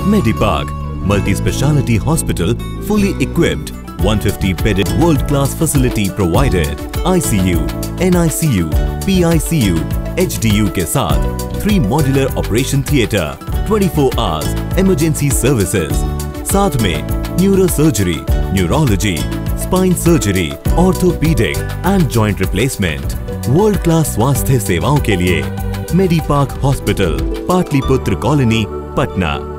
Medipark, multi-speciality hospital, fully equipped, 150-bedded world-class facility provided, ICU, NICU, PICU, HDU के साथ 3 modular operation theatre, 24 hours emergency services, साथ में neurosurgery, neurology, spine surgery, orthopedic and joint replacement, world-class स्वास्थ्य सेवाओं के लिए Medipark hospital, Pataliputra colony, Patna.